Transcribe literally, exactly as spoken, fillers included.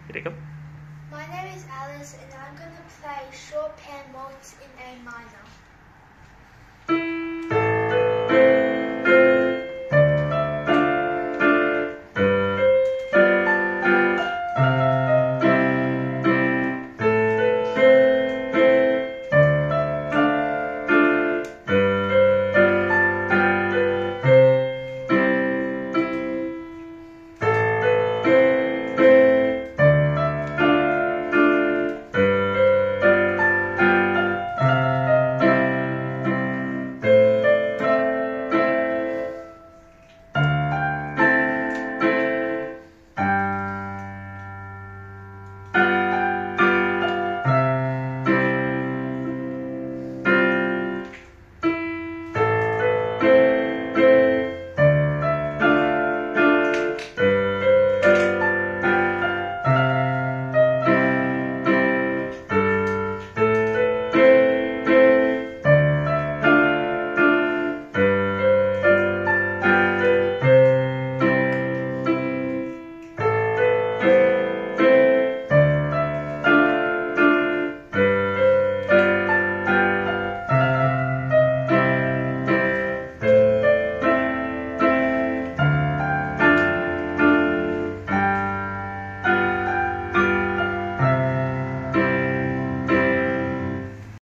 Here you go. My name is Alice and I'm going to play Short Pan Waltz in A minor.